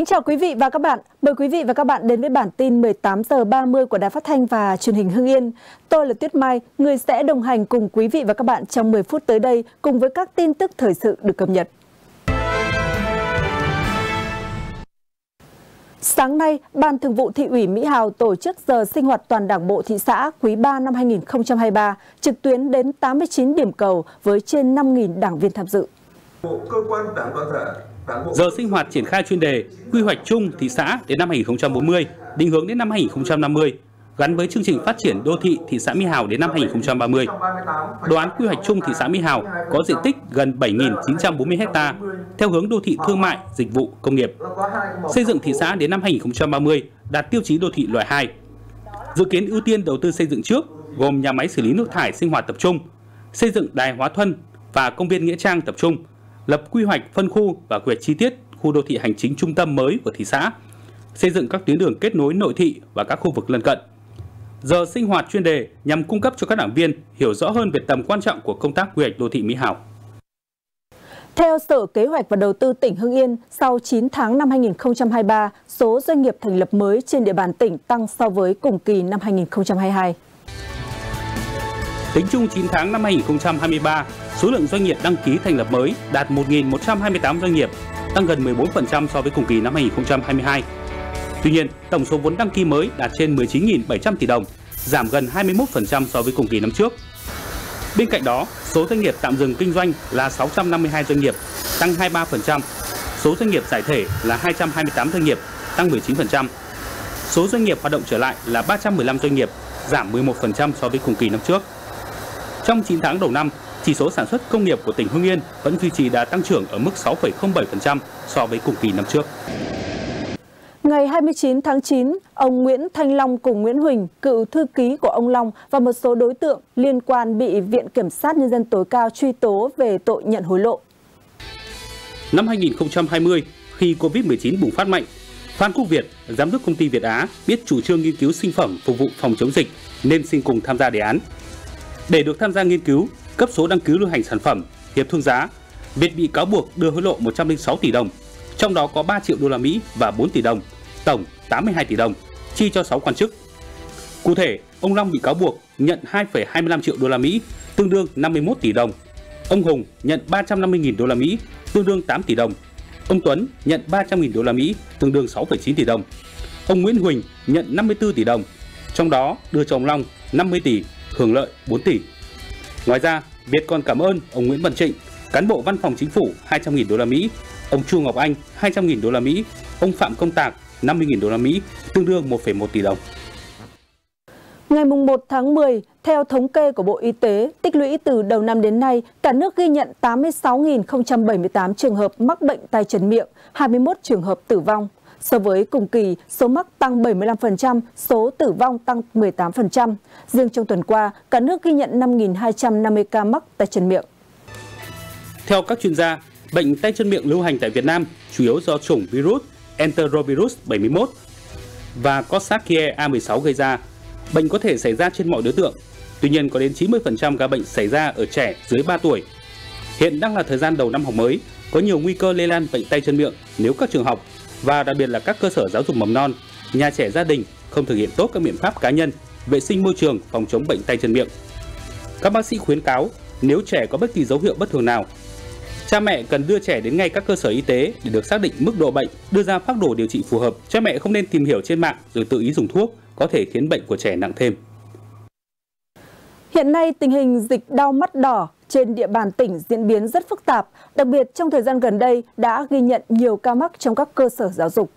Kính chào quý vị và các bạn. Mời quý vị và các bạn đến với bản tin 18 giờ 30 của Đài Phát thanh và Truyền hình Hưng Yên. Tôi là Tuyết Mai, người sẽ đồng hành cùng quý vị và các bạn trong 10 phút tới đây cùng với các tin tức thời sự được cập nhật. Sáng nay, Ban Thường vụ Thị ủy Mỹ Hào tổ chức giờ sinh hoạt toàn Đảng bộ thị xã quý 3 năm 2023, trực tuyến đến 89 điểm cầu với trên 5.000 đảng viên tham dự. Giờ sinh hoạt triển khai chuyên đề quy hoạch chung thị xã đến năm 2040, định hướng đến năm 2050, gắn với chương trình phát triển đô thị thị xã Mỹ Hào đến năm 2030. Đồ án quy hoạch chung thị xã Mỹ Hào có diện tích gần 7.940 ha, theo hướng đô thị thương mại, dịch vụ, công nghiệp. Xây dựng thị xã đến năm 2030 đạt tiêu chí đô thị loại 2. Dự kiến ưu tiên đầu tư xây dựng trước gồm nhà máy xử lý nước thải sinh hoạt tập trung, xây dựng đài hóa thân và công viên nghĩa trang tập trung, lập quy hoạch phân khu và quy hoạch chi tiết khu đô thị hành chính trung tâm mới của thị xã, xây dựng các tuyến đường kết nối nội thị và các khu vực lân cận. Giờ sinh hoạt chuyên đề nhằm cung cấp cho các đảng viên hiểu rõ hơn về tầm quan trọng của công tác quy hoạch đô thị Mỹ Hào. Theo Sở Kế hoạch và Đầu tư tỉnh Hưng Yên, sau 9 tháng năm 2023, số doanh nghiệp thành lập mới trên địa bàn tỉnh tăng so với cùng kỳ năm 2022. Tính chung 9 tháng năm 2023, số lượng doanh nghiệp đăng ký thành lập mới đạt 1.128 doanh nghiệp, tăng gần 14% so với cùng kỳ năm 2022. Tuy nhiên, tổng số vốn đăng ký mới đạt trên 19.700 tỷ đồng, giảm gần 21% so với cùng kỳ năm trước. Bên cạnh đó, số doanh nghiệp tạm dừng kinh doanh là 652 doanh nghiệp, tăng 23%. Số doanh nghiệp giải thể là 228 doanh nghiệp, tăng 19%. Số doanh nghiệp hoạt động trở lại là 315 doanh nghiệp, giảm 11% so với cùng kỳ năm trước. Trong 9 tháng đầu năm, chỉ số sản xuất công nghiệp của tỉnh Hưng Yên vẫn duy trì đà tăng trưởng ở mức 6,07% so với cùng kỳ năm trước. Ngày 29 tháng 9, ông Nguyễn Thanh Long cùng Nguyễn Huỳnh, cựu thư ký của ông Long và một số đối tượng liên quan bị Viện Kiểm sát Nhân dân tối cao truy tố về tội nhận hối lộ. Năm 2020, khi Covid-19 bùng phát mạnh, Phan Quốc Việt, giám đốc công ty Việt Á, biết chủ trương nghiên cứu sinh phẩm phục vụ phòng chống dịch nên xin cùng tham gia đề án. Để được tham gia nghiên cứu, cấp số đăng ký lưu hành sản phẩm, hiệp thương giá, Việt bị cáo buộc đưa hối lộ 106 tỷ đồng, trong đó có 3 triệu đô la Mỹ và 4 tỷ đồng, tổng 82 tỷ đồng, chi cho 6 quan chức. Cụ thể, ông Long bị cáo buộc nhận 2,25 triệu đô la Mỹ, tương đương 51 tỷ đồng. Ông Hùng nhận 350.000 đô la Mỹ, tương đương 8 tỷ đồng. Ông Tuấn nhận 300.000 đô la Mỹ, tương đương 6,9 tỷ đồng. Ông Nguyễn Huỳnh nhận 54 tỷ đồng, trong đó đưa cho ông Long 50 tỷ, hưởng lợi 4 tỷ. Ngoài ra, Việt còn cảm ơn ông Nguyễn Văn Trịnh, cán bộ văn phòng chính phủ 200.000 đô la Mỹ, ông Chu Ngọc Anh 200.000 đô la Mỹ, ông Phạm Công Tạc 50.000 đô la Mỹ, tương đương 1,1 tỷ đồng. Ngày 1 tháng 10, theo thống kê của Bộ Y tế, tích lũy từ đầu năm đến nay, cả nước ghi nhận 86.078 trường hợp mắc bệnh tay chân miệng, 21 trường hợp tử vong. So với cùng kỳ, số mắc tăng 75%, số tử vong tăng 18%. Riêng trong tuần qua, cả nước ghi nhận 5.250 ca mắc tay chân miệng. Theo các chuyên gia, bệnh tay chân miệng lưu hành tại Việt Nam chủ yếu do chủng virus Enterovirus 71 và Coxsackie A16 gây ra. Bệnh có thể xảy ra trên mọi đối tượng. Tuy nhiên, có đến 90% ca bệnh xảy ra ở trẻ dưới 3 tuổi. Hiện đang là thời gian đầu năm học mới, có nhiều nguy cơ lây lan bệnh tay chân miệng nếu các trường học và đặc biệt là các cơ sở giáo dục mầm non, nhà trẻ gia đình không thực hiện tốt các biện pháp cá nhân, vệ sinh môi trường phòng chống bệnh tay chân miệng. Các bác sĩ khuyến cáo nếu trẻ có bất kỳ dấu hiệu bất thường nào, cha mẹ cần đưa trẻ đến ngay các cơ sở y tế để được xác định mức độ bệnh, đưa ra phác đồ điều trị phù hợp. Cha mẹ không nên tìm hiểu trên mạng rồi tự ý dùng thuốc, có thể khiến bệnh của trẻ nặng thêm. Hiện nay, tình hình dịch đau mắt đỏ trên địa bàn tỉnh diễn biến rất phức tạp, đặc biệt trong thời gian gần đây đã ghi nhận nhiều ca mắc trong các cơ sở giáo dục.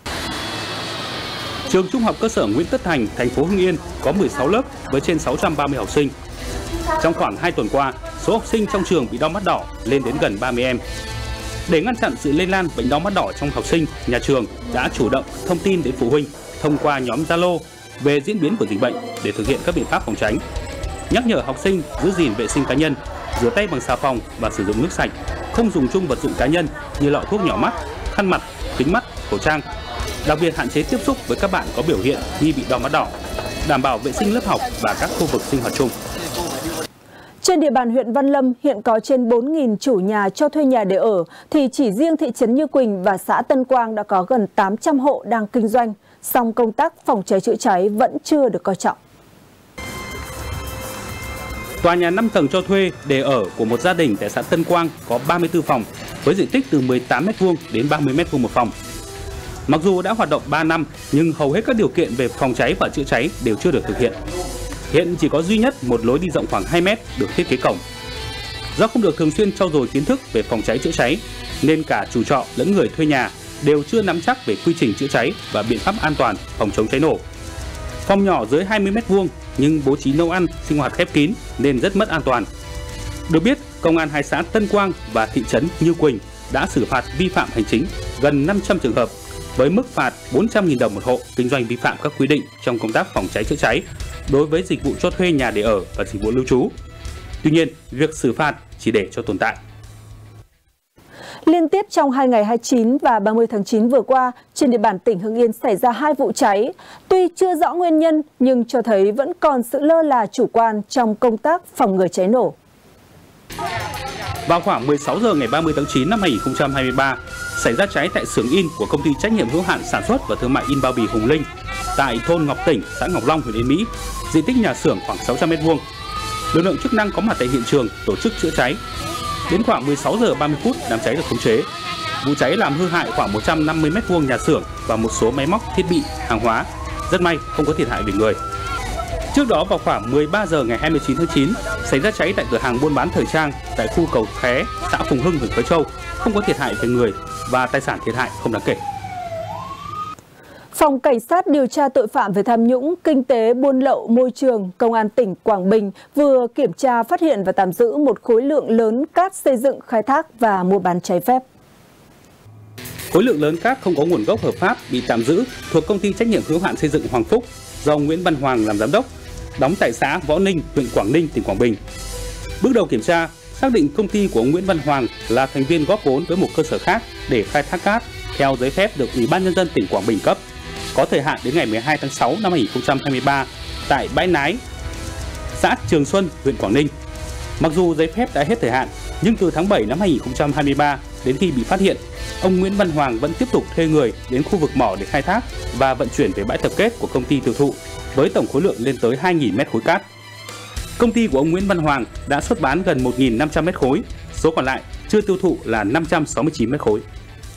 Trường Trung học cơ sở Nguyễn Tất Thành, thành phố Hưng Yên có 16 lớp với trên 630 học sinh. Trong khoảng 2 tuần qua, số học sinh trong trường bị đau mắt đỏ lên đến gần 30 em. Để ngăn chặn sự lây lan bệnh đau mắt đỏ trong học sinh, nhà trường đã chủ động thông tin đến phụ huynh thông qua nhóm Zalo về diễn biến của dịch bệnh để thực hiện các biện pháp phòng tránh. Nhắc nhở học sinh giữ gìn vệ sinh cá nhân, rửa tay bằng xà phòng và sử dụng nước sạch, không dùng chung vật dụng cá nhân như lọ thuốc nhỏ mắt, khăn mặt, kính mắt, khẩu trang. Đặc biệt hạn chế tiếp xúc với các bạn có biểu hiện nghi bị đau mắt đỏ, đảm bảo vệ sinh lớp học và các khu vực sinh hoạt chung. Trên địa bàn huyện Văn Lâm hiện có trên 4.000 chủ nhà cho thuê nhà để ở, thì chỉ riêng thị trấn Như Quỳnh và xã Tân Quang đã có gần 800 hộ đang kinh doanh, song công tác phòng cháy chữa cháy vẫn chưa được coi trọng. Tòa nhà 5 tầng cho thuê để ở của một gia đình tại xã Tân Quang có 34 phòng với diện tích từ 18 m² đến 30 m² một phòng. Mặc dù đã hoạt động 3 năm nhưng hầu hết các điều kiện về phòng cháy và chữa cháy đều chưa được thực hiện. Hiện chỉ có duy nhất một lối đi rộng khoảng 2 m được thiết kế cổng. Do không được thường xuyên trau dồi kiến thức về phòng cháy chữa cháy nên cả chủ trọ lẫn người thuê nhà đều chưa nắm chắc về quy trình chữa cháy và biện pháp an toàn phòng chống cháy nổ. Phòng nhỏ dưới 20 m² nhưng bố trí nấu ăn, sinh hoạt khép kín nên rất mất an toàn. Được biết, Công an hai xã Tân Quang và thị trấn Như Quỳnh đã xử phạt vi phạm hành chính gần 500 trường hợp với mức phạt 400.000 đồng một hộ kinh doanh vi phạm các quy định trong công tác phòng cháy chữa cháy đối với dịch vụ cho thuê nhà để ở và dịch vụ lưu trú. Tuy nhiên, việc xử phạt chỉ để cho tồn tại. Liên tiếp trong 2 ngày 29 và 30 tháng 9 vừa qua, trên địa bàn tỉnh Hưng Yên xảy ra 2 vụ cháy. Tuy chưa rõ nguyên nhân nhưng cho thấy vẫn còn sự lơ là chủ quan trong công tác phòng ngừa cháy nổ. Vào khoảng 16 giờ ngày 30 tháng 9 năm 2023, xảy ra cháy tại xưởng in của công ty trách nhiệm hữu hạn sản xuất và thương mại in bao bì Hùng Linh tại thôn Ngọc Tỉnh, xã Ngọc Long, huyện Yên Mỹ. Diện tích nhà xưởng khoảng 600 m². Lực lượng chức năng có mặt tại hiện trường tổ chức chữa cháy. Đến khoảng 16 giờ 30 phút, đám cháy được khống chế. Vụ cháy làm hư hại khoảng 150 m² nhà xưởng và một số máy móc, thiết bị, hàng hóa. Rất may không có thiệt hại về người. Trước đó vào khoảng 13 giờ ngày 29 tháng 9, xảy ra cháy tại cửa hàng buôn bán thời trang tại khu Cầu Khé, xã Phùng Hưng, huyện Quế Châu, không có thiệt hại về người và tài sản thiệt hại không đáng kể. Phòng Cảnh sát điều tra tội phạm về tham nhũng, kinh tế, buôn lậu, môi trường, Công an tỉnh Quảng Bình vừa kiểm tra, phát hiện và tạm giữ một khối lượng lớn cát xây dựng, khai thác và mua bán trái phép. Khối lượng lớn cát không có nguồn gốc hợp pháp bị tạm giữ thuộc công ty trách nhiệm hữu hạn xây dựng Hoàng Phúc do Nguyễn Văn Hoàng làm giám đốc, đóng tại xã Võ Ninh, huyện Quảng Ninh, tỉnh Quảng Bình. Bước đầu kiểm tra, xác định công ty của ông Nguyễn Văn Hoàng là thành viên góp vốn với một cơ sở khác để khai thác cát theo giấy phép được Ủy ban Nhân dân tỉnh Quảng Bình cấp, có thời hạn đến ngày 12 tháng 6 năm 2023 tại bãi Nái, xã Trường Xuân, huyện Quảng Ninh. Mặc dù giấy phép đã hết thời hạn, nhưng từ tháng 7 năm 2023 đến khi bị phát hiện, ông Nguyễn Văn Hoàng vẫn tiếp tục thuê người đến khu vực mỏ để khai thác và vận chuyển về bãi tập kết của công ty tiêu thụ với tổng khối lượng lên tới 2.000 mét khối cát. Công ty của ông Nguyễn Văn Hoàng đã xuất bán gần 1.500 mét khối, số còn lại chưa tiêu thụ là 569 mét khối.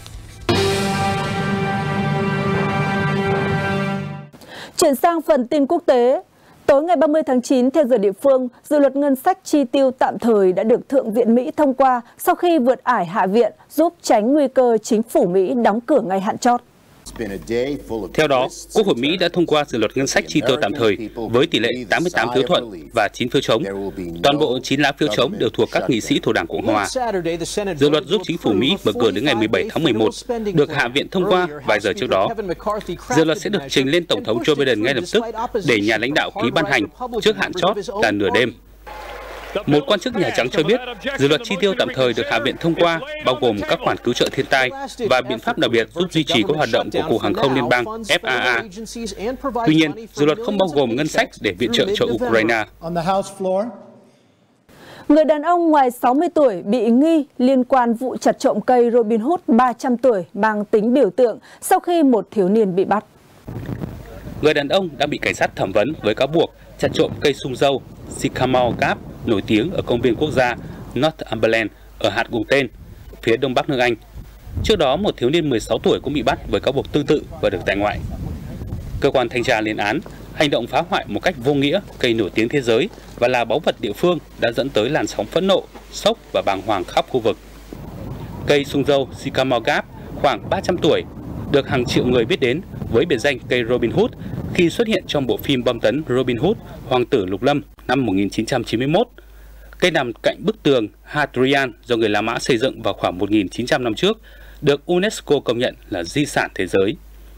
Chuyển sang phần tin quốc tế. Tối ngày 30 tháng 9 theo giờ địa phương, dự luật ngân sách chi tiêu tạm thời đã được Thượng viện Mỹ thông qua sau khi vượt ải Hạ viện, giúp tránh nguy cơ chính phủ Mỹ đóng cửa ngay hạn chót. Theo đó, Quốc hội Mỹ đã thông qua dự luật ngân sách chi tiêu tạm thời với tỷ lệ 88 phiếu thuận và 9 phiếu chống. Toàn bộ 9 lá phiếu chống đều thuộc các nghị sĩ thuộc Đảng Cộng hòa. Dự luật giúp chính phủ Mỹ bầu cử đến ngày 17 tháng 11, được Hạ viện thông qua vài giờ trước đó. Dự luật sẽ được trình lên Tổng thống Joe Biden ngay lập tức để nhà lãnh đạo ký ban hành trước hạn chót là nửa đêm. Một quan chức Nhà Trắng cho biết, dự luật chi tiêu tạm thời được Hạ viện thông qua bao gồm các khoản cứu trợ thiên tai và biện pháp đặc biệt giúp duy trì các hoạt động của Cục Hàng không Liên bang FAA. Tuy nhiên, dự luật không bao gồm ngân sách để viện trợ cho Ukraine. Người đàn ông ngoài 60 tuổi bị nghi liên quan vụ chặt trộm cây Robin Hood 300 tuổi mang tính biểu tượng sau khi một thiếu niên bị bắt. Người đàn ông đã bị cảnh sát thẩm vấn với cáo buộc chặt trộm cây sung dâu Sycamore Gap nổi tiếng ở công viên quốc gia Northumberland ở hạt cùng tên, phía đông bắc nước Anh. Trước đó, một thiếu niên 16 tuổi cũng bị bắt với cáo buộc tương tự và được tại ngoại. Cơ quan thanh tra lên án hành động phá hoại một cách vô nghĩa cây nổi tiếng thế giới và là báu vật địa phương đã dẫn tới làn sóng phẫn nộ, sốc và bàng hoàng khắp khu vực. Cây sung dâu Sycamore Gap khoảng 300 tuổi được hàng triệu người biết đến với biệt danh cây Robin Hood khi xuất hiện trong bộ phim bom tấn Robin Hood, Hoàng tử Lục Lâm năm 1991. Cây nằm cạnh bức tường Hadrian do người La Mã xây dựng vào khoảng 1.900 năm trước, được UNESCO công nhận là di sản thế giới.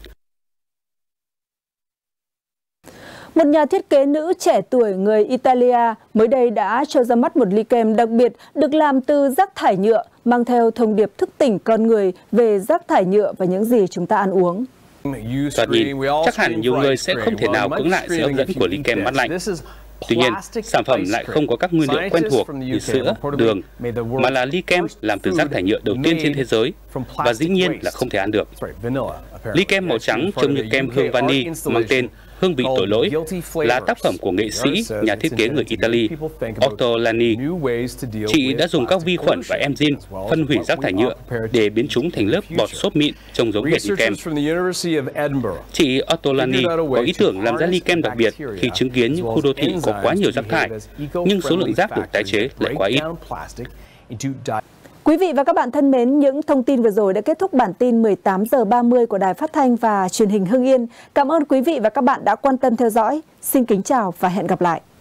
Một nhà thiết kế nữ trẻ tuổi người Italia mới đây đã cho ra mắt một ly kem đặc biệt được làm từ rác thải nhựa, mang theo thông điệp thức tỉnh con người về rác thải nhựa và những gì chúng ta ăn uống. Thoạt nhìn, chắc hẳn nhiều người sẽ không thể nào cưỡng lại sự hấp dẫn của ly kem mát lạnh. Tuy nhiên, sản phẩm lại không có các nguyên liệu quen thuộc như sữa, đường, mà là ly kem làm từ rác thải nhựa đầu tiên trên thế giới và dĩ nhiên là không thể ăn được. Ly kem màu trắng trông như kem hương vani mang tên Hương vị tội lỗi là tác phẩm của nghệ sĩ, nhà thiết kế người Italy Ortolani. Chị đã dùng các vi khuẩn và enzyme phân hủy rác thải nhựa để biến chúng thành lớp bọt xốp mịn trông giống hệt ly kem. Chị Ortolani có ý tưởng làm ra ly kem đặc biệt khi chứng kiến những khu đô thị có quá nhiều rác thải, nhưng số lượng rác được tái chế lại quá ít. Quý vị và các bạn thân mến, những thông tin vừa rồi đã kết thúc bản tin 18h30 của Đài Phát thanh và Truyền hình Hưng Yên. Cảm ơn quý vị và các bạn đã quan tâm theo dõi. Xin kính chào và hẹn gặp lại.